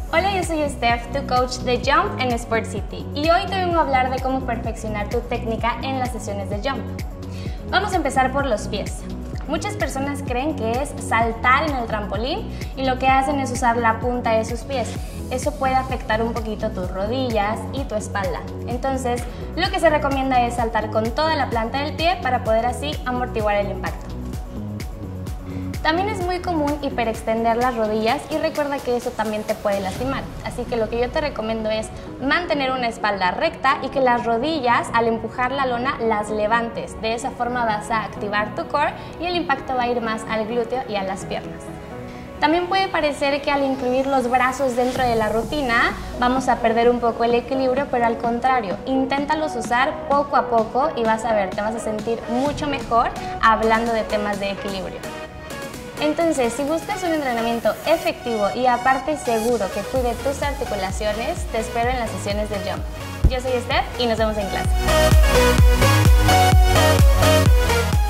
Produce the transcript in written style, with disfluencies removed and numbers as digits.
Hola, yo soy Steph, tu coach de Jump en Sport City, y hoy te vengo a hablar de cómo perfeccionar tu técnica en las sesiones de Jump. Vamos a empezar por los pies. Muchas personas creen que es saltar en el trampolín y lo que hacen es usar la punta de sus pies. Eso puede afectar un poquito tus rodillas y tu espalda. Entonces, lo que se recomienda es saltar con toda la planta del pie para poder así amortiguar el impacto. También es muy común hiperextender las rodillas y recuerda que eso también te puede lastimar. Así que lo que yo te recomiendo es mantener una espalda recta y que las rodillas, al empujar la lona, las levantes. De esa forma vas a activar tu core y el impacto va a ir más al glúteo y a las piernas. También puede parecer que al incluir los brazos dentro de la rutina vamos a perder un poco el equilibrio, pero al contrario, inténtalos usar poco a poco y vas a ver, te vas a sentir mucho mejor hablando de temas de equilibrio. Entonces, si buscas un entrenamiento efectivo y aparte seguro que cuide tus articulaciones, te espero en las sesiones de Jump. Yo soy Steph y nos vemos en clase.